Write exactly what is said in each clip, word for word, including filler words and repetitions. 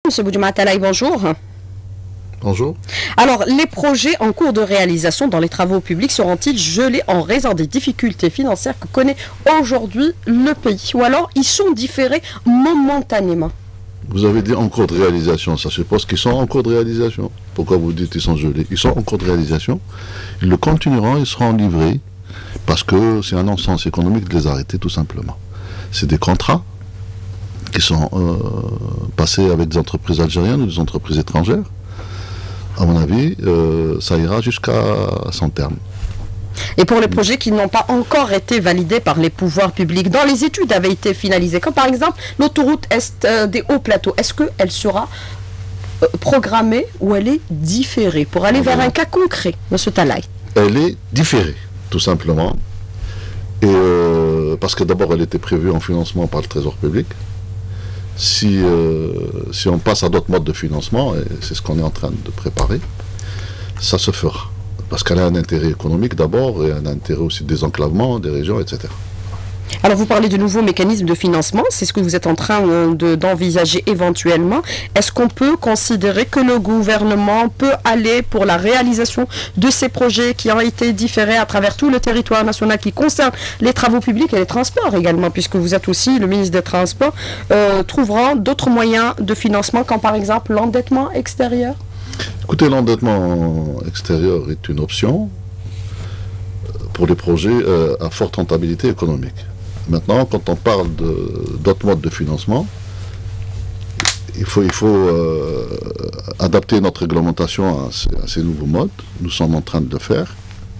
Monsieur Boudjoumatalaï, bonjour. Bonjour. Alors, les projets en cours de réalisation dans les travaux publics seront-ils gelés en raison des difficultés financières que connaît aujourd'hui le pays? Ou alors, ils sont différés momentanément? Vous avez dit en cours de réalisation, ça suppose qu'ils sont en cours de réalisation. Pourquoi vous dites qu'ils sont gelés? Ils sont en cours de réalisation, ils le continueront, ils seront livrés, parce que c'est un non-sens économique de les arrêter tout simplement. C'est des contrats qui sont euh, passés avec des entreprises algériennes ou des entreprises étrangères. À mon avis, euh, ça ira jusqu'à son terme. Et pour les projets qui n'ont pas encore été validés par les pouvoirs publics, dont les études avaient été finalisées, comme par exemple l'autoroute Est euh, des Hauts Plateaux, est-ce qu'elle sera euh, programmée ou elle est différée pour aller vers un cas concret, Monsieur Talaï? Elle est différée, tout simplement. Et euh, parce que d'abord, elle était prévue en financement par le Trésor public. Si, euh, si on passe à d'autres modes de financement, et c'est ce qu'on est en train de préparer, ça se fera. Parce qu'elle a un intérêt économique d'abord, et un intérêt aussi de désenclavement des régions, et cetera. Alors vous parlez de nouveaux mécanismes de financement, c'est ce que vous êtes en train de, d'envisager éventuellement. Est-ce qu'on peut considérer que le gouvernement peut aller pour la réalisation de ces projets qui ont été différés à travers tout le territoire national, qui concernent les travaux publics et les transports également, puisque vous êtes aussi le ministre des Transports, euh, trouveront d'autres moyens de financement, comme par exemple l'endettement extérieur? Écoutez, l'endettement extérieur est une option pour les projets euh, à forte rentabilité économique. Maintenant, quand on parle d'autres modes de financement, il faut, il faut euh, adapter notre réglementation à ces, à ces nouveaux modes. Nous sommes en train de le faire.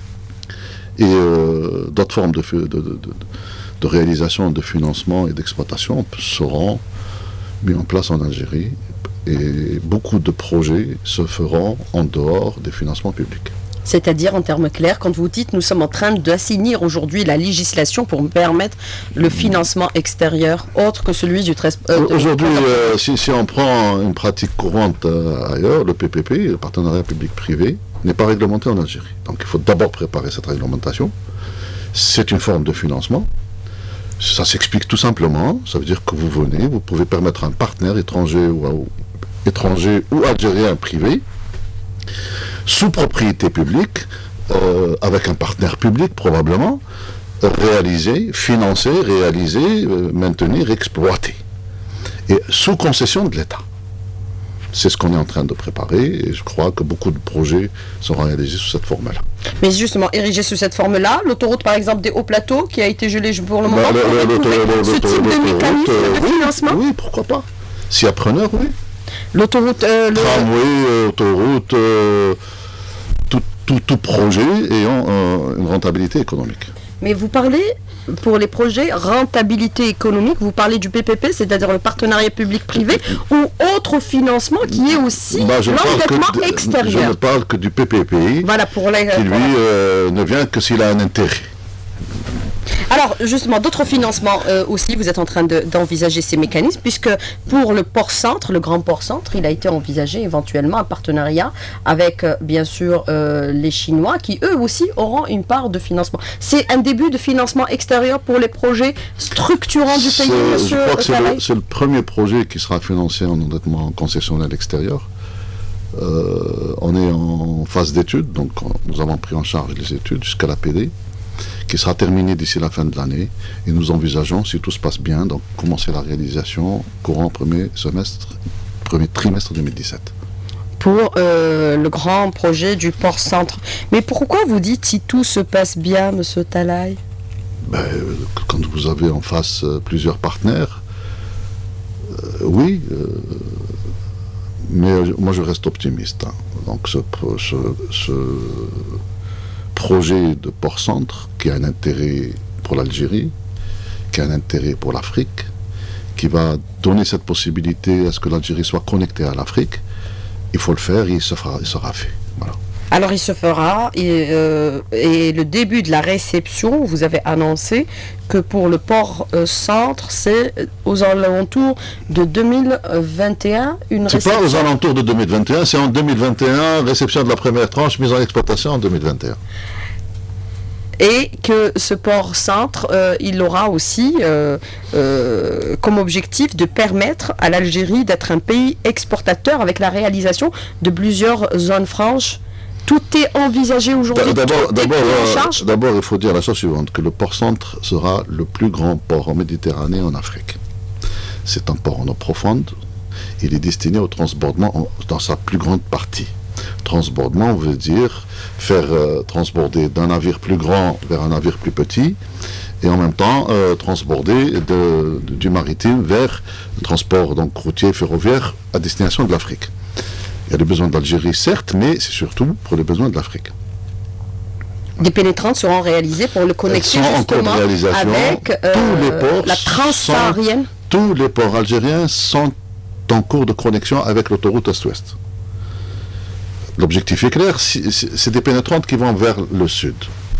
Et euh, d'autres formes de, de, de, de, de réalisation, de financement et d'exploitation seront mis en place en Algérie. Et beaucoup de projets se feront en dehors des financements publics. C'est-à-dire, en termes clairs, quand vous dites nous sommes en train d'assainir aujourd'hui la législation pour permettre le financement extérieur, autre que celui du trésor. Euh, aujourd'hui, euh, si, si on prend une pratique courante euh, ailleurs, le P P P, le partenariat public-privé, n'est pas réglementé en Algérie. Donc il faut d'abord préparer cette réglementation. C'est une forme de financement. Ça s'explique tout simplement. Ça veut dire que vous venez, vous pouvez permettre à un partenaire étranger ou, ou, étranger ou algérien privé, sous propriété publique, euh, avec un partenaire public probablement, euh, réaliser, financer, réaliser, euh, maintenir, exploiter. Et sous concession de l'État. C'est ce qu'on est en train de préparer et je crois que beaucoup de projets seront réalisés sous cette forme-là. Mais justement, érigés sous cette forme-là, l'autoroute par exemple des Hauts Plateaux, qui a été gelée pour le moment, bah, le, le, le, ce type de mécanisme euh, de oui, financement? Oui, pourquoi pas. S'il y a preneur, oui. L'autoroute... Euh, le... Tramway, euh, autoroute, euh, tout, tout, tout projet ayant euh, une rentabilité économique. Mais vous parlez, pour les projets rentabilité économique, vous parlez du P P P, c'est-à-dire le partenariat public-privé, ou autre financement qui est aussi bah, l'endettement extérieur. Je ne parle que du P P P, voilà, pour les, qui lui euh, ne vient que s'il a un intérêt. Alors, justement, d'autres financements euh, aussi, vous êtes en train d'envisager de, ces mécanismes, puisque pour le port-centre, le grand port-centre, il a été envisagé éventuellement un partenariat avec, euh, bien sûr, euh, les Chinois, qui eux aussi auront une part de financement. C'est un début de financement extérieur pour les projets structurants du pays, monsieur? Je crois que c'est le, le premier projet qui sera financé en endettement concessionnel extérieur. Euh, on est en phase d'études, donc nous avons pris en charge les études jusqu'à la P D, qui sera terminée d'ici la fin de l'année. Et nous envisageons, si tout se passe bien, donc commencer la réalisation courant premier semestre, premier trimestre deux mille dix-sept. Pour euh, le grand projet du port-centre. Mais pourquoi vous dites si tout se passe bien, monsieur Talaï? Ben, quand vous avez en face euh, plusieurs partenaires, euh, oui, euh, mais euh, moi je reste optimiste. Hein. Donc ce, ce, ce projet de port-centre qui a un intérêt pour l'Algérie, qui a un intérêt pour l'Afrique, qui va donner cette possibilité à ce que l'Algérie soit connectée à l'Afrique, il faut le faire et il, se fera, il sera fait. Voilà. Alors il se fera et, euh, et le début de la réception, vous avez annoncé que pour le port-centre, c'est aux alentours de deux mille vingt et un. C'est pas aux alentours de deux mille vingt et un, c'est en deux mille vingt et un, réception de la première tranche, mise en exploitation en deux mille vingt et un. deux mille vingt et un, réception de la première tranche, mise en exploitation en deux mille vingt et un. C'est en deux mille vingt et un, réception de la première tranche, mise en exploitation en deux mille vingt et un. C'est en deux mille vingt et un, réception de la première tranche, mise en exploitation en deux mille vingt et un. deux mille vingt et un. Et que ce port-centre, euh, il aura aussi euh, euh, comme objectif de permettre à l'Algérie d'être un pays exportateur avec la réalisation de plusieurs zones franches. Tout est envisagé aujourd'hui. D'abord, d'abord, il faut dire la chose suivante, que le port-centre sera le plus grand port en Méditerranée en Afrique. C'est un port en eau profonde. Il est destiné au transbordement en, dans sa plus grande partie. Transbordement veut dire faire euh, transborder d'un navire plus grand vers un navire plus petit et en même temps euh, transborder de, de, du maritime vers le transport donc routier ferroviaire à destination de l'Afrique. Il y a les besoins de l'Algérie certes, mais c'est surtout pour les besoins de l'Afrique. Des pénétrantes seront réalisées pour le connecter justement avec euh, tous les ports la transsaharienne. Tous les ports algériens sont en cours de connexion avec l'autoroute Est-Ouest. L'objectif est clair, c'est des pénétrantes qui vont vers le sud.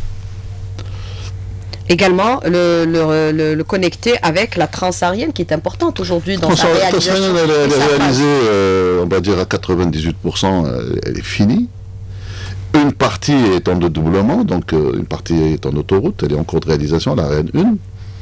Également, le, le, le, le connecter avec la transsaharienne qui est importante aujourd'hui dans sa réalisation. Elle, elle est réalisée, euh, on va dire à quatre-vingt-dix-huit pour cent, elle est finie. Une partie est en dédoublement, donc euh, une partie est en autoroute, elle est en cours de réalisation, la R N un.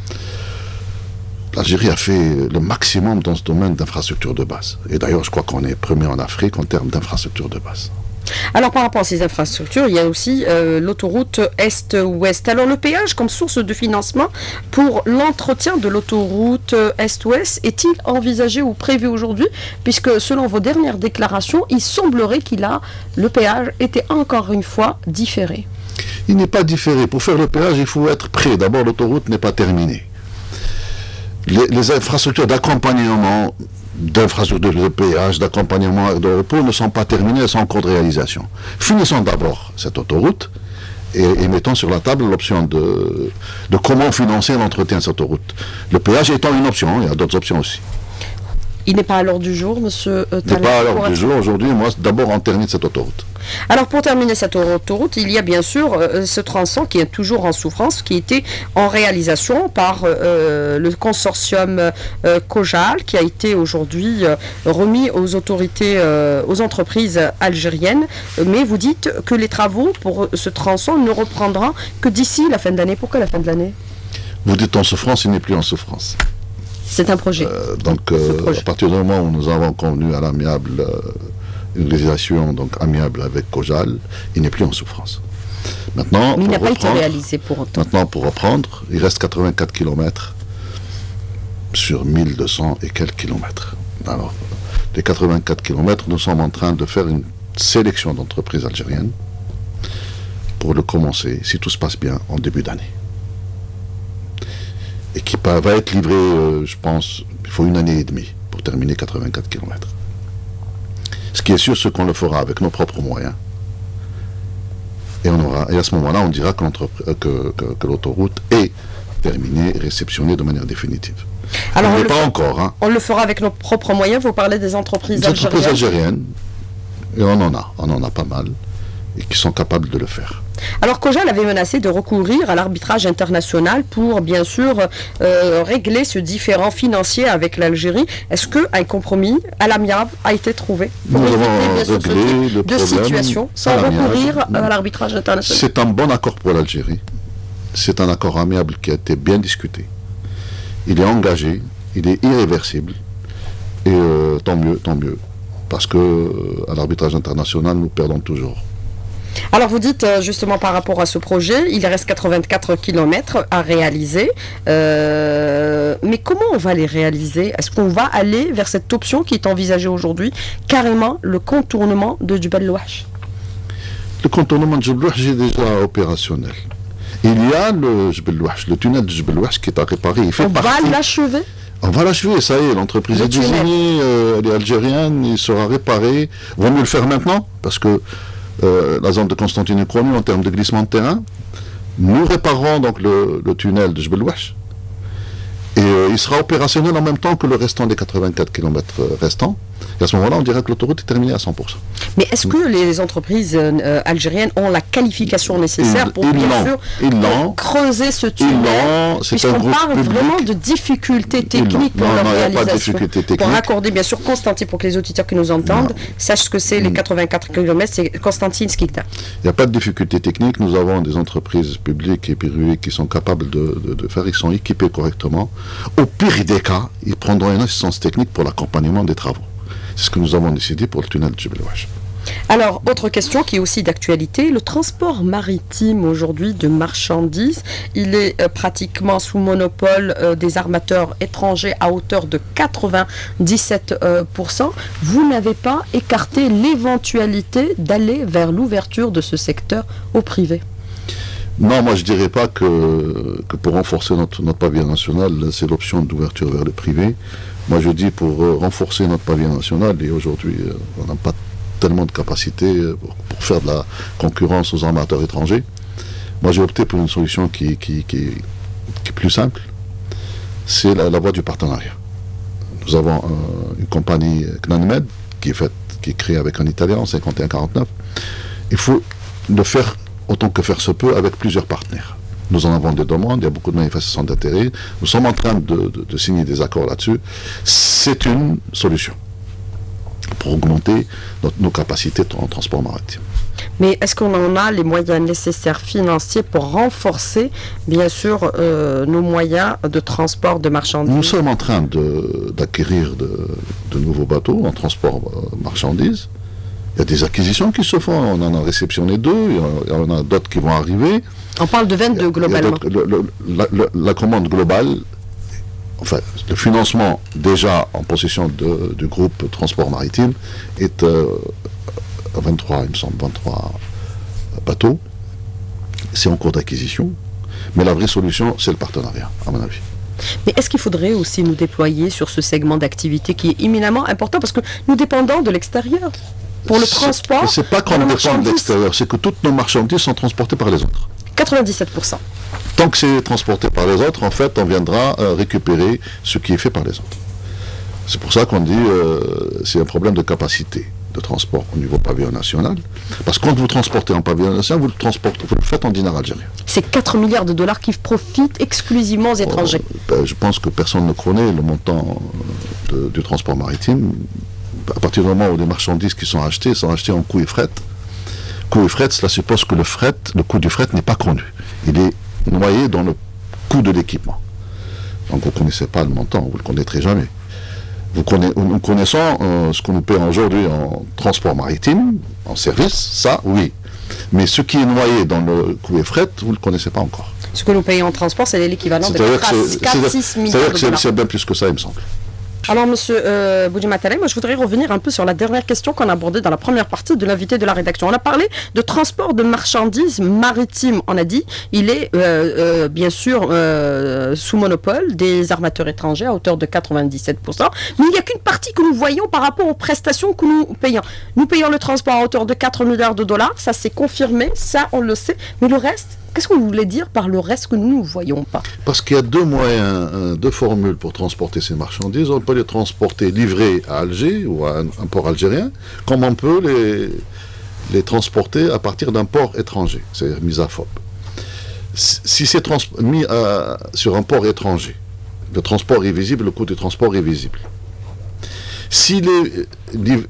L'Algérie a fait le maximum dans ce domaine d'infrastructures de base. Et d'ailleurs, je crois qu'on est premier en Afrique en termes d'infrastructures de base. Alors, par rapport à ces infrastructures, il y a aussi euh, l'autoroute Est-Ouest. Alors, le péage comme source de financement pour l'entretien de l'autoroute Est-Ouest est-il envisagé ou prévu aujourd'hui? Puisque, selon vos dernières déclarations, il semblerait qu'il a, le péage était encore une fois différé. Il n'est pas différé. Pour faire le péage, il faut être prêt. D'abord, l'autoroute n'est pas terminée. Les, les infrastructures d'accompagnement, d'infrastructures de péage, d'accompagnement de repos ne sont pas terminées, elles sont en cours de réalisation. Finissons d'abord cette autoroute et, et mettons sur la table l'option de, de comment financer l'entretien de cette autoroute. Le péage étant une option, il y a d'autres options aussi. Il n'est pas à l'ordre du jour, monsieur euh, Il n'est pas à l'ordre du jour. Aujourd'hui, moi, d'abord, on termine cette autoroute. Alors, pour terminer cette autoroute, il y a bien sûr euh, ce tronçon qui est toujours en souffrance, qui était en réalisation par euh, le consortium euh, Cojal, qui a été aujourd'hui euh, remis aux autorités, euh, aux entreprises algériennes. Mais vous dites que les travaux pour ce tronçon ne reprendront que d'ici la fin de l'année. Pourquoi la fin de l'année? Vous dites en souffrance, il n'est plus en souffrance. C'est un projet. Euh, donc, euh, projet. À partir du moment où nous avons convenu à l'amiable, euh, une réalisation donc amiable avec Cojal, il n'est plus en souffrance. Maintenant, Mais il n'a pas été réalisé pour autant. Maintenant, pour reprendre, il reste quatre-vingt-quatre kilomètres sur mille deux cents et quelques kilomètres. Alors, les quatre-vingt-quatre kilomètres, nous sommes en train de faire une sélection d'entreprises algériennes pour le commencer, si tout se passe bien, en début d'année. Et qui va être livré, euh, je pense, il faut une année et demie pour terminer quatre-vingt-quatre kilomètres. Ce qui est sûr, c'est qu'on le fera avec nos propres moyens. Et, on aura, et à ce moment-là, on dira que, que, que, que l'autoroute est terminée, réceptionnée de manière définitive. Alors, on ne pas encore. Hein. On le fera avec nos propres moyens. Vous parlez des entreprises des algériennes. Des entreprises algériennes. Et on en a. On en a pas mal. Et qui sont capables de le faire. Alors, Cojal avait menacé de recourir à l'arbitrage international pour, bien sûr, euh, régler ce différend financier avec l'Algérie. Est-ce qu'un compromis à l'amiable a été trouvé pour Nous éviter avons bien sûr, ce type de situation sans recourir à l'arbitrage international? C'est un bon accord pour l'Algérie. C'est un accord amiable qui a été bien discuté. Il est engagé, il est irréversible. Et euh, tant mieux, tant mieux. Parce que euh, à l'arbitrage international, nous perdons toujours. Alors vous dites justement par rapport à ce projet, il reste quatre-vingt-quatre kilomètres à réaliser, euh, mais comment on va les réaliser? Est-ce qu'on va aller vers cette option qui est envisagée aujourd'hui, carrément le contournement de Djebel Louache? Le contournement de Djebel Louache est déjà opérationnel. Il y a le Djebel Louache, le tunnel de Djebel Louache qui est à réparer. Il fait on partie... va l'achever? On va l'achever, ça y est, l'entreprise est désignée, euh, elle est algérienne, il sera réparé. Vaut mieux le faire maintenant, parce que Euh, la zone de Constantine Cronu en termes de glissement de terrain. Nous réparerons donc le, le tunnel de Djebel Louache Et euh, il sera opérationnel en même temps que le restant des quatre-vingt-quatre kilomètres restants. Et à ce moment-là, on dirait que l'autoroute est terminée à cent pour cent. Mais est-ce que les entreprises euh, algériennes ont la qualification nécessaire ils, pour ils bien sûr euh, creuser ce tunnel? Puisqu'on parle public. vraiment de difficultés techniques pour leur réalisation. Pour raccorder, bien sûr, Constantine, pour que les auditeurs qui nous entendent non. sachent ce que c'est les quatre-vingt-quatre kilomètres, c'est Constantine Skikda. Il n'y a pas de difficultés techniques. Nous avons des entreprises publiques et privées qui sont capables de, de, de faire. Ils sont équipés correctement. Au pire des cas, ils prendront une assistance technique pour l'accompagnement des travaux. C'est ce que nous avons décidé pour le tunnel de Djebel Ouaj. Alors, autre question qui est aussi d'actualité, le transport maritime aujourd'hui de marchandises, il est euh, pratiquement sous monopole euh, des armateurs étrangers à hauteur de quatre-vingt-dix-sept pour cent. Euh, Vous n'avez pas écarté l'éventualité d'aller vers l'ouverture de ce secteur au privé? Non, moi je ne dirais pas que, que pour renforcer notre, notre pavillon national, c'est l'option d'ouverture vers le privé. Moi je dis pour euh, renforcer notre pavillon national, et aujourd'hui euh, on n'a pas tellement de capacité pour, pour faire de la concurrence aux armateurs étrangers. Moi j'ai opté pour une solution qui, qui, qui, qui est plus simple, c'est la, la voie du partenariat. Nous avons euh, une compagnie Knanmed qui est faite, qui est créée avec un Italien en cinquante et un quarante-neuf. Il faut le faire autant que faire se peut avec plusieurs partenaires. Nous en avons des demandes, il y a beaucoup de manifestations d'intérêt. Nous sommes en train de, de, de signer des accords là-dessus. C'est une solution pour augmenter notre, nos capacités en transport maritime. Mais est-ce qu'on en a les moyens nécessaires financiers pour renforcer, bien sûr, euh, nos moyens de transport de marchandises? Nous sommes en train d'acquérir de, de, de nouveaux bateaux en transport euh, marchandises. Il y a des acquisitions qui se font, on en a réceptionné deux, il y en a d'autres qui vont arriver. On parle de vingt-deux globalement. Le, le, la, la, la commande globale, enfin, le financement déjà en possession de, du groupe Transport Maritime est euh, à vingt-trois, il me semble, vingt-trois bateaux. C'est en cours d'acquisition, mais la vraie solution, c'est le partenariat, à mon avis. Mais est-ce qu'il faudrait aussi nous déployer sur ce segment d'activité qui est éminemment important parce que nous dépendons de l'extérieur pour le transport? C'est pas qu'on dépend de l'extérieur, c'est que toutes nos marchandises sont transportées par les autres. quatre-vingt-dix-sept pour cent. Tant que c'est transporté par les autres, en fait, on viendra euh, récupérer ce qui est fait par les autres. C'est pour ça qu'on dit euh, c'est un problème de capacité de transport au niveau pavillon national. Parce que quand vous transportez en pavillon national, vous le transportez, vous le faites en dinar algérien. C'est quatre milliards de dollars qui profitent exclusivement aux étrangers. Euh, ben, je pense que personne ne connaît le montant de, du transport maritime. À partir du moment où les marchandises qui sont achetées sont achetées en coût et fret, coût et fret, cela suppose que le fret, le coût du fret n'est pas connu. Il est noyé dans le coût de l'équipement. Donc vous ne connaissez pas le montant, vous ne le connaîtrez jamais. Vous connaissez, nous connaissons euh, ce que nous payons aujourd'hui en transport maritime, en service, ça oui. Mais ce qui est noyé dans le coût et fret, vous ne le connaissez pas encore. Ce que nous payons en transport, c'est l'équivalent de quatre à six milliards de dollars. C'est bien plus que ça, il me semble. Alors, monsieur euh, Boudimatale, moi je voudrais revenir un peu sur la dernière question qu'on a abordée dans la première partie de l'invité de la rédaction. On a parlé de transport de marchandises maritimes. On a dit il est euh, euh, bien sûr euh, sous monopole des armateurs étrangers à hauteur de quatre-vingt-dix-sept pour cent. Mais il n'y a qu'une partie que nous voyons par rapport aux prestations que nous payons. Nous payons le transport à hauteur de quatre milliards de dollars. Ça c'est confirmé, ça on le sait. Mais le reste, qu'est-ce que vous voulez dire par le reste que nous ne voyons pas? Parce qu'il y a deux moyens, euh, deux formules pour transporter ces marchandises. On peut les transporter livrées à Alger ou à un, un port algérien, comme on peut les, les transporter à partir d'un port étranger, c'est-à-dire mis à F O B. Si c'est mis à, sur un port étranger, le transport est visible, le coût du transport est visible. S'il est liv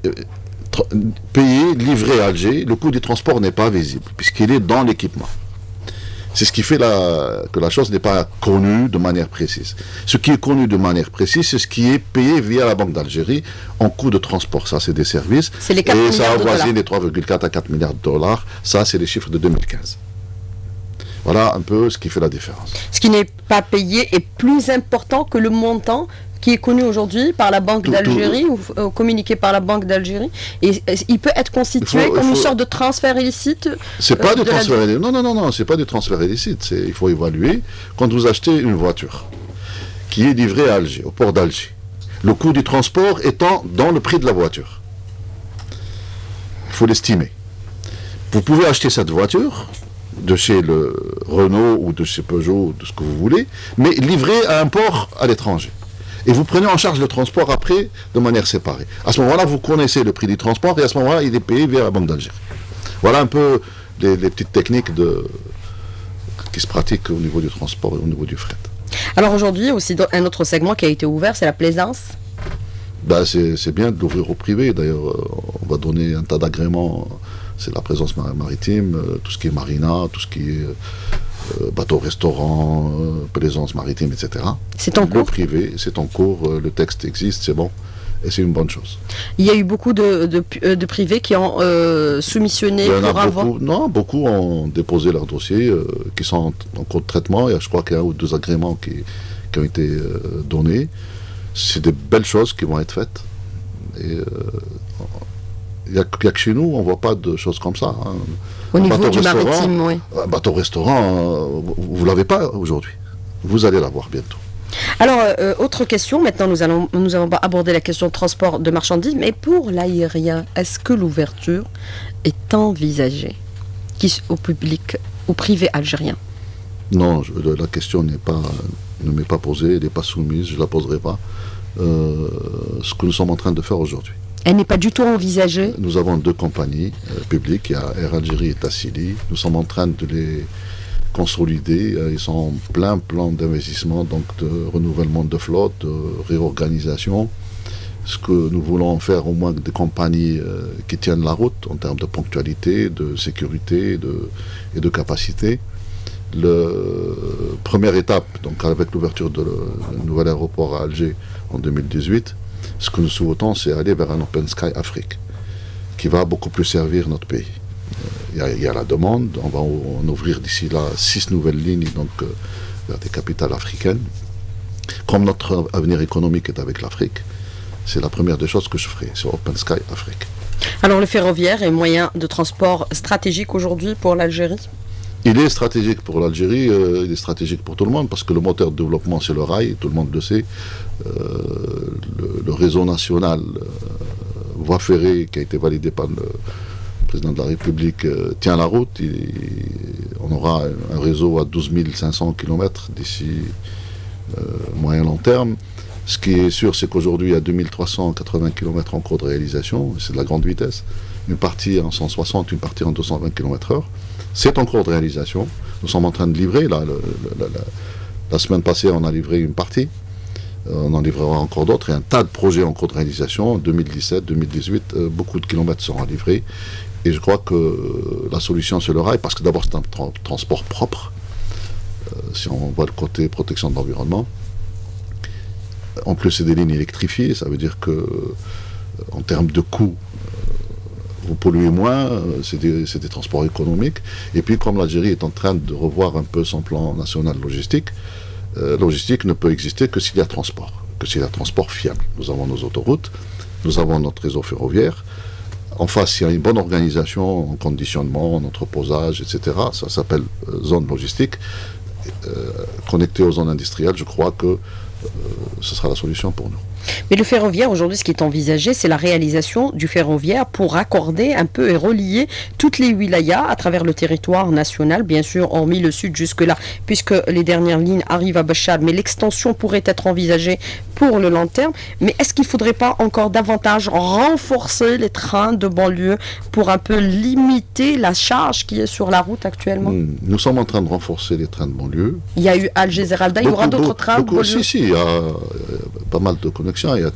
payé, livré à Alger, le coût du transport n'est pas visible, puisqu'il est dans l'équipement. C'est ce qui fait la, que la chose n'est pas connue de manière précise. Ce qui est connu de manière précise, c'est ce qui est payé via la Banque d'Algérie en coût de transport. Ça, c'est des services. Les et ça avoisine les trois virgule quatre à quatre milliards de dollars. Ça, c'est les chiffres de deux mille quinze. Voilà un peu ce qui fait la différence. Ce qui n'est pas payé est plus important que le montant qui est connu aujourd'hui par la Banque d'Algérie ou euh, communiqué par la Banque d'Algérie, et, et il peut être constitué faut, comme faut... une sorte de transfert illicite. C'est pas euh, de transfert illicite. Non, non, non, non, c'est pas du transfert illicite. Il faut évaluer quand vous achetez une voiture qui est livrée à Alger, au port d'Alger, le coût du transport étant dans le prix de la voiture. Il faut l'estimer. Vous pouvez acheter cette voiture, de chez le Renault ou de chez Peugeot, de ce que vous voulez, mais livré à un port à l'étranger. Et vous prenez en charge le transport après de manière séparée. À ce moment-là, vous connaissez le prix du transport et à ce moment-là, il est payé via la Banque d'Algérie. Voilà un peu les, les petites techniques de, qui se pratiquent au niveau du transport et au niveau du fret. Alors aujourd'hui, aussi un autre segment qui a été ouvert, c'est la plaisance. Ben, c'est bien de l'ouvrir au privé. D'ailleurs, on va donner un tas d'agréments. C'est la présence maritime, tout ce qui est marina, tout ce qui est euh, bateau-restaurant, euh, plaisance maritime, et cetera. C'est en cours. Le privé, c'est en cours. Le texte existe, c'est bon. Et c'est une bonne chose. Il y a eu beaucoup de, de, de privés qui ont euh, soumissionné pour avoir... Beaucoup, non, beaucoup ont déposé leur dossier, euh, qui sont en, en cours de traitement. Et je crois qu'il y a un ou deux agréments qui, qui ont été euh, donnés. C'est des belles choses qui vont être faites. Et il n'y a, a que chez nous, on ne voit pas de choses comme ça. Hein. Au un niveau du maritime, oui. Un bateau-restaurant, euh, vous ne l'avez pas aujourd'hui. Vous allez l'avoir bientôt. Alors, euh, autre question, maintenant nous allons nous allons aborder la question de transport de marchandises, mais pour l'aérien, est-ce que l'ouverture est envisagée qui, au public, au privé algérien? Non, je, la question n'est pas, ne m'est pas posée, elle n'est pas soumise, je ne la poserai pas. Euh, ce que nous sommes en train de faire aujourd'hui. Elle n'est pas du tout envisagée? Nous avons deux compagnies euh, publiques, il y a Air Algérie et Tassili. Nous sommes en train de les consolidés, ils sont en plein plan d'investissement, donc de renouvellement de flotte, de réorganisation. Ce que nous voulons faire, au moins des compagnies euh, qui tiennent la route en termes de ponctualité, de sécurité de, et de capacité. La première étape, donc avec l'ouverture de le nouvel aéroport à Alger en deux mille dix-huit, ce que nous souhaitons, c'est aller vers un Open Sky Afrique, qui va beaucoup plus servir notre pays. Il y, a, il y a la demande, on va en ouvrir d'ici là six nouvelles lignes donc, euh, vers des capitales africaines. Comme notre avenir économique est avec l'Afrique, c'est la première des choses que je ferai sur Open Sky Afrique. Alors le ferroviaire est moyen de transport stratégique aujourd'hui pour l'Algérie? Il est stratégique pour l'Algérie, euh, il est stratégique pour tout le monde, parce que le moteur de développement c'est le rail, tout le monde le sait. Euh, le, le réseau national, euh, voie ferrée qui a été validé par le président de la République euh, tient la route. Il, on aura un réseau à douze mille cinq cents kilomètres d'ici euh, moyen long terme. Ce qui est sûr, c'est qu'aujourd'hui, il y a deux mille trois cent quatre-vingts kilomètres en cours de réalisation. C'est de la grande vitesse. Une partie en cent soixante, une partie en deux cent vingt kilomètres heure. C'est en cours de réalisation. Nous sommes en train de livrer. Là, le, le, la, la semaine passée, on a livré une partie. On en livrera encore d'autres. Il y a un tas de projets en cours de réalisation. En deux mille dix-sept, deux mille dix-huit, euh, beaucoup de kilomètres seront livrés. Et je crois que la solution, c'est le rail, parce que d'abord, c'est un tra transport propre. Euh, si on voit le côté protection de l'environnement. En plus, c'est des lignes électrifiées. Ça veut dire que, euh, en termes de coûts, vous polluez moins, c'est des, des transports économiques. Et puis, comme l'Algérie est en train de revoir un peu son plan national logistique, euh, logistique ne peut exister que s'il y a transport, que s'il y a transport fiable. Nous avons nos autoroutes, nous avons notre réseau ferroviaire. En face, il y a une bonne organisation en conditionnement, en entreposage, et cetera. Ça s'appelle euh, zone logistique. Euh, connectée aux zones industrielles, je crois que euh, ce sera la solution pour nous. Mais le ferroviaire, aujourd'hui, ce qui est envisagé, c'est la réalisation du ferroviaire pour raccorder un peu et relier toutes les wilayas à travers le territoire national, bien sûr, hormis le sud jusque-là, puisque les dernières lignes arrivent à Bachar, mais l'extension pourrait être envisagée pour le long terme. Mais est-ce qu'il ne faudrait pas encore davantage renforcer les trains de banlieue pour un peu limiter la charge qui est sur la route actuellement? Nous sommes en train de renforcer les trains de banlieue. Il y a eu Alger-Zeralda, il y aura d'autres trains de banlieue? Si, si, il y a pas mal de connexions. Il y a,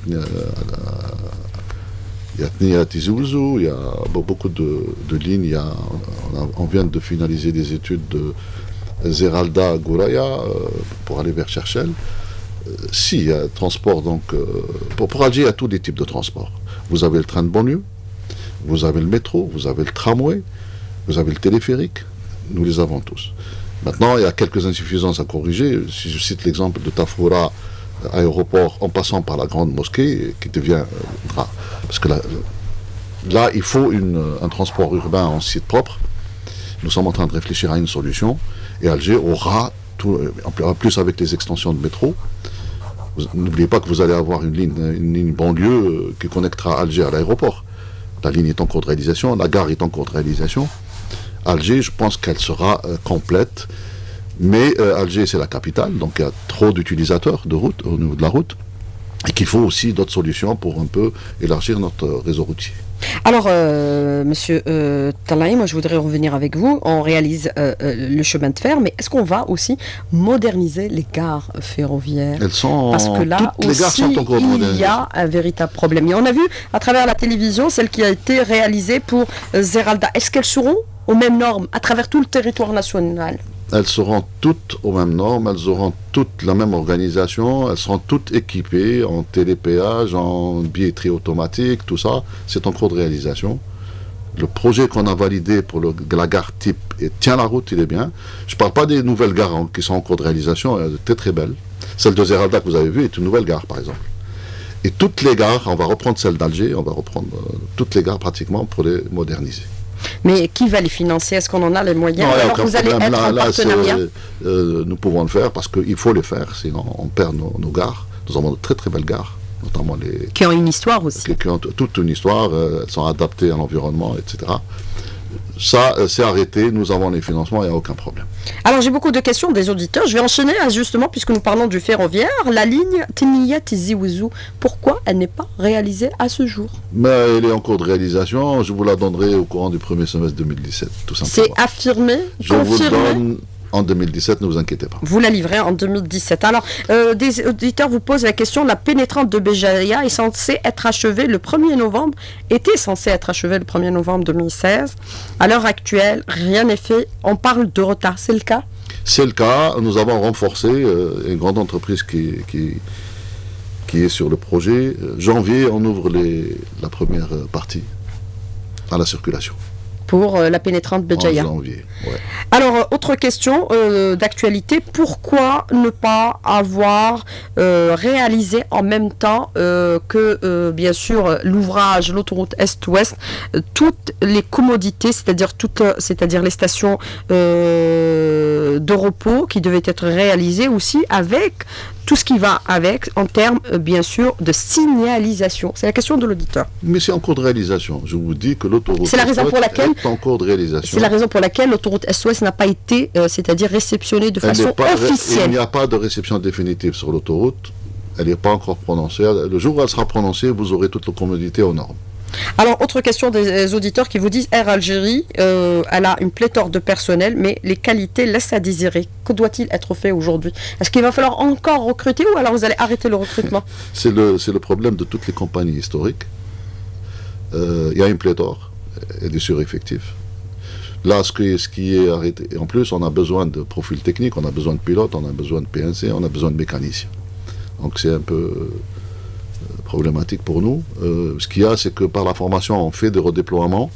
il y a Tnia Tizouzou, il y a beaucoup de, de lignes. Il y a, on, a, on vient de finaliser des études de Zeralda à Gouraya euh, pour aller vers Cherchel. Euh, si, il y a transport, donc, euh, pour, pour Alger, il y a tous les types de transport. Vous avez le train de banlieue, vous avez le métro, vous avez le tramway, vous avez le téléphérique, nous les avons tous. Maintenant, il y a quelques insuffisances à corriger. Si je cite l'exemple de Tafoura, aéroport, en passant par la grande mosquée, qui devient... Euh, parce que là, là il faut une, un transport urbain en site propre. Nous sommes en train de réfléchir à une solution. Et Alger aura, tout, en plus avec les extensions de métro, n'oubliez pas que vous allez avoir une ligne, une ligne banlieue qui connectera Alger à l'aéroport. La ligne est en cours de réalisation, la gare est en cours de réalisation. Alger, je pense qu'elle sera euh, complète. Mais euh, Alger, c'est la capitale, donc il y a trop d'utilisateurs de route, au niveau de la route, et qu'il faut aussi d'autres solutions pour un peu élargir notre réseau routier. Alors, euh, Monsieur euh, Talaï, moi je voudrais revenir avec vous. On réalise euh, euh, le chemin de fer, mais est-ce qu'on va aussi moderniser les gares ferroviaires? Elles sont, Parce que là toutes les gares aussi, sont encore il y a un véritable problème. Et on a vu à travers la télévision celle qui a été réalisée pour euh, Zeralda. Est-ce qu'elles seront aux mêmes normes à travers tout le territoire national? Elles seront toutes aux mêmes normes, elles auront toutes la même organisation, elles seront toutes équipées en télépéage, en billetterie automatique, tout ça, c'est en cours de réalisation. Le projet qu'on a validé pour le, la gare type et tient la route, il est bien. Je ne parle pas des nouvelles gares hein, qui sont en cours de réalisation, elles étaient très belles. Celle de Zeralda que vous avez vue est une nouvelle gare, par exemple. Et toutes les gares, on va reprendre celle d'Alger, on va reprendre euh, toutes les gares pratiquement pour les moderniser. Mais qui va les financer? Est-ce qu'on en a les moyens? Non, alors vous allez être là, en là, partenariat euh, nous pouvons le faire parce qu'il faut le faire, sinon on perd nos, nos gares. Nous avons de très très belles gares, notamment les... Qui ont une histoire aussi. Qui, qui ont toute une histoire, euh, elles sont adaptées à l'environnement, et cetera. Ça, euh, c'est arrêté, nous avons les financements, il n'y a aucun problème. Alors j'ai beaucoup de questions des auditeurs. Je vais enchaîner justement, puisque nous parlons du ferroviaire, la ligne Tiniyat-Tizi-Ouzou. Pourquoi elle n'est pas réalisée à ce jour? Mais elle est en cours de réalisation, je vous la donnerai au courant du premier semestre deux mille dix-sept, tout simplement. C'est affirmé, je confirmé? Vous donne en deux mille dix-sept, ne vous inquiétez pas. Vous la livrez en deux mille dix-sept. Alors, euh, des auditeurs vous posent la question, la pénétrante de Béjaïa est censée être achevée le premier novembre, était censée être achevée le premier novembre deux mille seize. À l'heure actuelle, rien n'est fait. On parle de retard, c'est le cas? C'est le cas. Nous avons renforcé euh, une grande entreprise qui, qui, qui est sur le projet. Janvier, on ouvre les, la première partie à la circulation. Pour euh, la pénétrante Béjaïa. En janvier, ouais. Alors, euh, autre question euh, d'actualité, pourquoi ne pas avoir euh, réalisé en même temps euh, que, euh, bien sûr, l'ouvrage, l'autoroute Est-Ouest, euh, toutes les commodités, c'est-à-dire toutes, c'est-à-dire les stations euh, de repos qui devaient être réalisées aussi avec tout ce qui va avec en termes, euh, bien sûr, de signalisation. C'est la question de l'auditeur. Mais c'est en cours de réalisation. Je vous dis que l'autoroute C'est la raison pour laquelle est en cours de réalisation. C'est la raison pour laquelle l'autoroute Est-Ouest n'a pas été, euh, c'est-à-dire réceptionnée de Elle façon pas, officielle. Il n'y a pas de réception définitive sur l'autoroute. Elle n'est pas encore prononcée. Le jour où elle sera prononcée, vous aurez toutes les commodités aux normes. Alors, autre question des auditeurs qui vous disent Air Algérie, euh, elle a une pléthore de personnel, mais les qualités laissent à désirer. Que doit-il être fait aujourd'hui? Est-ce qu'il va falloir encore recruter ou alors vous allez arrêter le recrutement? C'est le, c'est le problème de toutes les compagnies historiques. Euh, il y a une pléthore et des sureffectifs. Là, ce qui, ce qui est arrêté, et en plus, on a besoin de profils techniques, on a besoin de pilotes, on a besoin de P N C, on a besoin de mécaniciens. Donc c'est un peu problématique pour nous. Euh, ce qu'il y a, c'est que par la formation, on fait des redéploiements.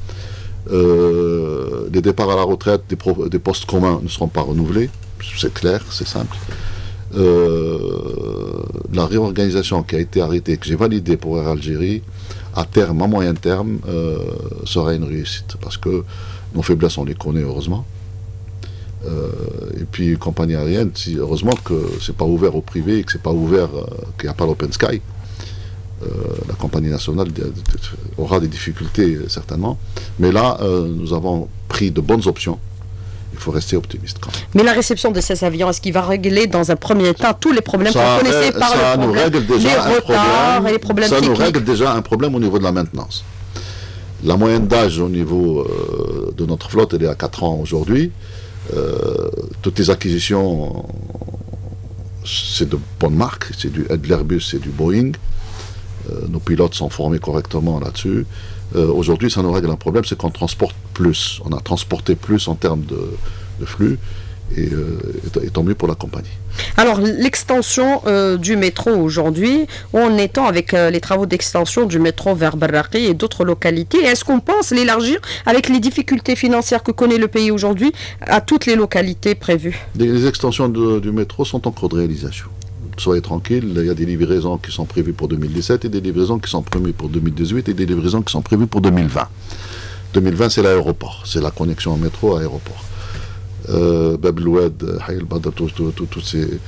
Euh, les départs à la retraite des, pro, des postes communs ne seront pas renouvelés. C'est clair, c'est simple. Euh, la réorganisation qui a été arrêtée, que j'ai validée pour Air Algérie, à terme, à moyen terme, euh, sera une réussite. Parce que nos faiblesses, on les connaît, heureusement. Euh, et puis, compagnie aérienne, si, heureusement que c'est pas ouvert au privé, que c'est pas ouvert, euh, qu'il n'y a pas l'open sky. Euh, la compagnie nationale aura des difficultés certainement, mais là euh, nous avons pris de bonnes options. Il faut rester optimiste quand même. Mais la réception de ces avions, est-ce qu'il va régler dans un premier temps tous les problèmes que vous connaissez par ça le nous problème, règle déjà les un retards problème, et les problèmes ça techniques. nous règle déjà un problème au niveau de la maintenance. La moyenne d'âge au niveau euh, de notre flotte, elle est à quatre ans aujourd'hui. Euh, toutes les acquisitions, c'est de bonnes marques, c'est du de l'Airbus, c'est du Boeing. Euh, nos pilotes sont formés correctement là-dessus. Euh, aujourd'hui, ça nous règle un problème, c'est qu'on transporte plus. On a transporté plus en termes de, de flux, et, euh, et, et tant mieux pour la compagnie. Alors, l'extension euh, du métro aujourd'hui, où en étant avec euh, les travaux d'extension du métro vers Barraqi et d'autres localités, est-ce qu'on pense l'élargir avec les difficultés financières que connaît le pays aujourd'hui à toutes les localités prévues? Les, les extensions de, du métro sont en cours de réalisation. Soyez tranquilles, il y a des livraisons qui sont prévues pour deux mille dix-sept et des livraisons qui sont prévues pour deux mille dix-huit et des livraisons qui sont prévues pour deux mille vingt. deux mille vingt, c'est l'aéroport, c'est la connexion en métro à aéroport. Euh, Bab el Oued, Hayy el Badr, tous ces,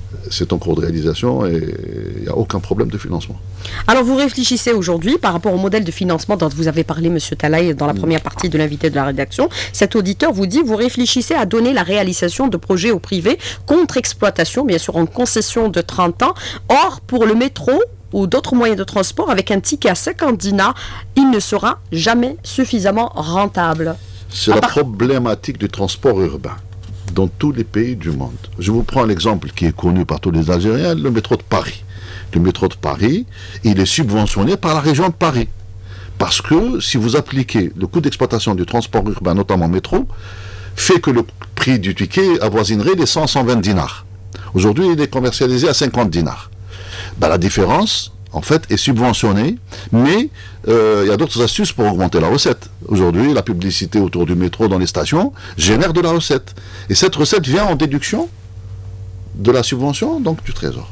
C'est en cours de réalisation et il n'y a aucun problème de financement. Alors vous réfléchissez aujourd'hui par rapport au modèle de financement dont vous avez parlé, M. Talaï, dans la mmh. première partie de l'invité de la rédaction. Cet auditeur vous dit, vous réfléchissez à donner la réalisation de projets au privé contre exploitation, bien sûr en concession de trente ans. Or, pour le métro ou d'autres moyens de transport, avec un ticket à cinquante dinars, il ne sera jamais suffisamment rentable. C'est la part... problématique du transport urbain dans tous les pays du monde. Je vous prends l'exemple qui est connu par tous les Algériens, le métro de Paris. Le métro de Paris, il est subventionné par la région de Paris. Parce que si vous appliquez le coût d'exploitation du transport urbain, notamment métro, fait que le prix du ticket avoisinerait les cent à cent vingt dinars. Aujourd'hui, il est commercialisé à cinquante dinars. Ben, la différence, en fait, est subventionnée, mais euh, il y a d'autres astuces pour augmenter la recette. Aujourd'hui, la publicité autour du métro dans les stations génère de la recette. Et cette recette vient en déduction de la subvention, donc du trésor.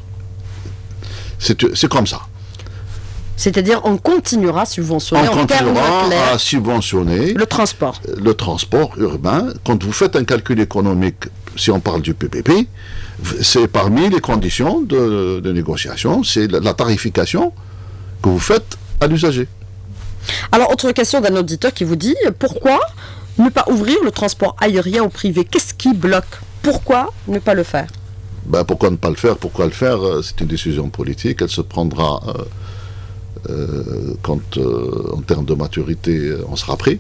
C'est comme ça. C'est-à-dire, on continuera à subventionner, on continuera à subventionner le transport. Le transport urbain. Quand vous faites un calcul économique, si on parle du P P P, c'est parmi les conditions de, de négociation, c'est la, la tarification que vous faites à l'usager. Alors, autre question d'un auditeur qui vous dit, pourquoi ne pas ouvrir le transport aérien au privé? Qu'est-ce qui bloque? Pourquoi ne pas le faire? Ben, pourquoi ne pas le faire? Pourquoi le faire? C'est une décision politique, elle se prendra euh, euh, quand, euh, en termes de maturité, on sera prêt.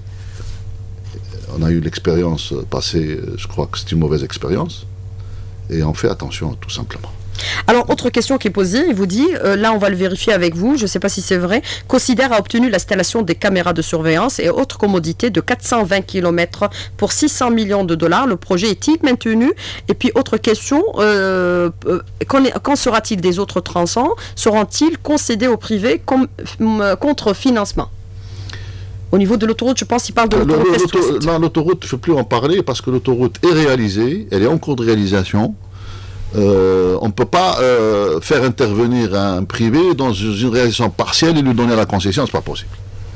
On a eu l'expérience passée, je crois que c'est une mauvaise expérience, et on fait attention, tout simplement. Alors, autre question qui est posée, il vous dit, euh, là on va le vérifier avec vous, je ne sais pas si c'est vrai, Cosider a obtenu l'installation des caméras de surveillance et autres commodités de quatre cent vingt kilomètres pour six cents millions de dollars. Le projet est-il maintenu? Et puis, autre question, euh, euh, qu'en sera-t-il des autres tronçons? Seront-ils concédés au privé com contre financement? Au niveau de l'autoroute, je pense qu'il parle de l'autoroute Est-Ouest. Non, l'autoroute, il ne faut plus en parler parce que l'autoroute est réalisée, elle est en cours de réalisation. Euh, on ne peut pas euh, faire intervenir un privé dans une réalisation partielle et lui donner la concession, ce n'est pas possible.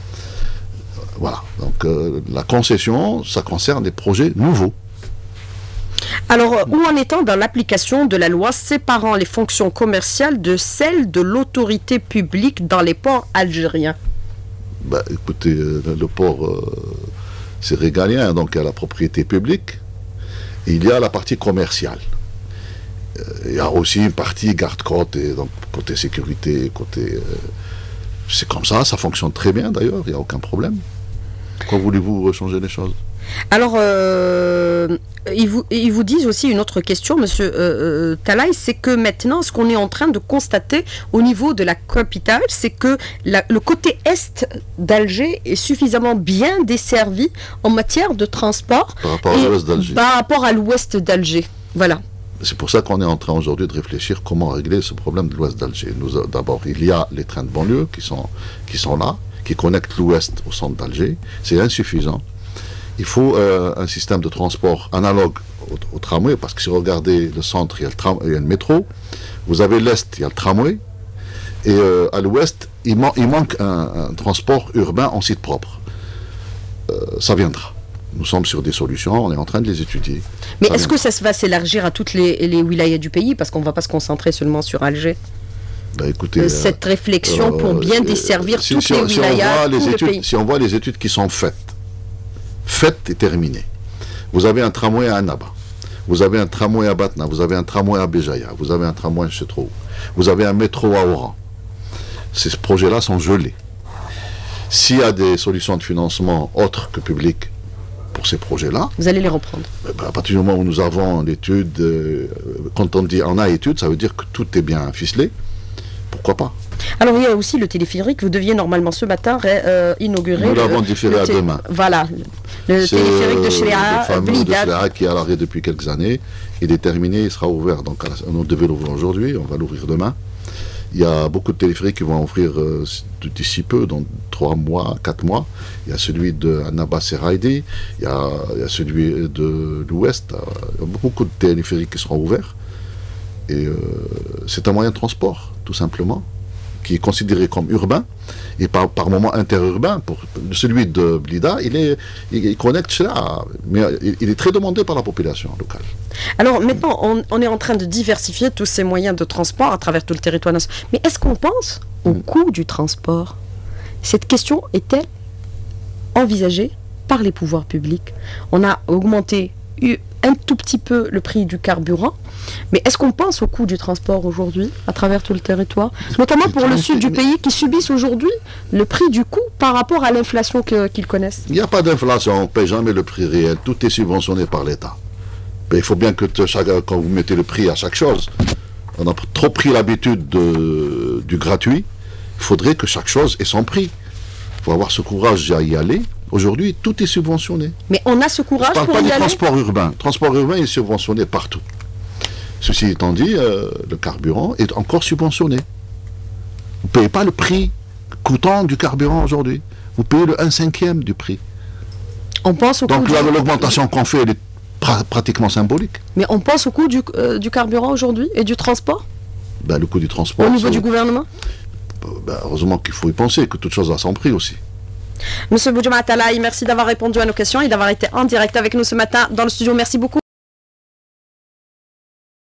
Voilà, donc euh, la concession, ça concerne des projets nouveaux. Alors, où en est-on dans l'application de la loi séparant les fonctions commerciales de celles de l'autorité publique dans les ports algériens? Bah, écoutez, euh, le port, euh, c'est régalien, donc il y a la propriété publique, et il y a la partie commerciale. Euh, il y a aussi une partie garde-côte, et donc côté sécurité, côté... Euh, c'est comme ça, ça fonctionne très bien d'ailleurs, il n'y a aucun problème. Pourquoi voulez-vous changer les choses? Alors, euh, ils, vous, ils vous disent aussi une autre question, monsieur euh, Talaï, c'est que maintenant, ce qu'on est en train de constater au niveau de la capitale, c'est que la, le côté est d'Alger est suffisamment bien desservi en matière de transport par rapport à l'ouest d'Alger. Par rapport à l'ouest d'Alger, voilà. C'est pour ça qu'on est en train aujourd'hui de réfléchir comment régler ce problème de l'ouest d'Alger. D'abord, il y a les trains de banlieue qui sont, qui sont là, qui connectent l'ouest au centre d'Alger. C'est insuffisant. Il faut euh, un système de transport analogue au, au tramway, parce que si vous regardez le centre, il y a le, tram, il y a le métro, vous avez l'est, il y a le tramway, et euh, à l'ouest, il, man il manque un, un transport urbain en site propre. Euh, ça viendra. Nous sommes sur des solutions, on est en train de les étudier. Mais est-ce que ça va s'élargir à toutes les, les wilayas du pays, parce qu'on ne va pas se concentrer seulement sur Alger? Ben écoutez, Cette euh, réflexion pour bien euh, desservir si, toutes si, les si wilayas, on voit tout les le études, pays. Si on voit les études qui sont faites, faites et terminées. Vous avez un tramway à Annaba, vous avez un tramway à Batna, vous avez un tramway à Béjaïa, vous avez un tramway à Chetrou, vous avez un métro à Oran. Ces projets-là sont gelés. S'il y a des solutions de financement autres que publiques pour ces projets-là, vous allez les reprendre. Ben, à partir du moment où nous avons l'étude, euh, quand on dit on a étude, ça veut dire que tout est bien ficelé. Pourquoi pas? Alors il y a aussi le téléphérique, vous deviez normalement ce matin euh, inaugurer... Nous l'avons différé à demain. Voilà, le téléphérique de Chléa, le fameux de Chléa qui est à l'arrêt depuis quelques années, il est terminé, il sera ouvert, donc on devait l'ouvrir aujourd'hui, on va l'ouvrir demain. Il y a beaucoup de téléphériques qui vont ouvrir euh, d'ici peu, dans trois mois, quatre mois. Il y a celui de Annaba Seraidi, il y a, il y a celui de l'Ouest, il y a beaucoup de téléphériques qui seront ouverts. Et euh, c'est un moyen de transport, tout simplement. qui est considéré comme urbain, et par, par moment interurbain. Pour celui de Blida, il, est, il, il connecte cela, mais il, il est très demandé par la population locale. Alors maintenant, on, on est en train de diversifier tous ces moyens de transport à travers tout le territoire national. Mais est-ce qu'on pense au mmh. coût du transport? Cette question est-elle envisagée par les pouvoirs publics? On a augmenté un tout petit peu le prix du carburant, mais est-ce qu'on pense au coût du transport aujourd'hui à travers tout le territoire, notamment pour le sud du pays qui subissent aujourd'hui le prix du coût par rapport à l'inflation que, qu'ils connaissent? Il n'y a pas d'inflation, on ne paie jamais le prix réel, tout est subventionné par l'État. Mais il faut bien que chaque, quand vous mettez le prix à chaque chose, on a trop pris l'habitude de, du gratuit, il faudrait que chaque chose ait son prix. Il faut avoir ce courage à y aller. Aujourd'hui, tout est subventionné. Mais on a ce courage pour y aller. Je ne parle pas du transport urbain. Le transport urbain est subventionné partout. Ceci étant dit, euh, le carburant est encore subventionné. Vous ne payez pas le prix coûtant du carburant aujourd'hui. Vous payez le un cinquième du prix. On pense au Donc coût l'augmentation du... qu'on fait, elle est pra pratiquement symbolique. Mais on pense au coût du, euh, du carburant aujourd'hui et du transport? Ben, le coût du transport... Au niveau ça, du gouvernement? Ben, heureusement qu'il faut y penser, que toute chose a son prix aussi. Monsieur Boudiama Atalaï, merci d'avoir répondu à nos questions et d'avoir été en direct avec nous ce matin dans le studio. Merci beaucoup.